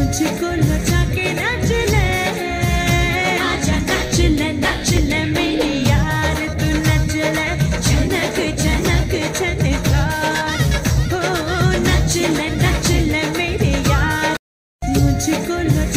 मुझको लौटा के नाच ले, आजा नाच ले मेरी यार, तू नच ले, झनक झनक झनकार, हो नच ले मेरी यार, मुझको लौटा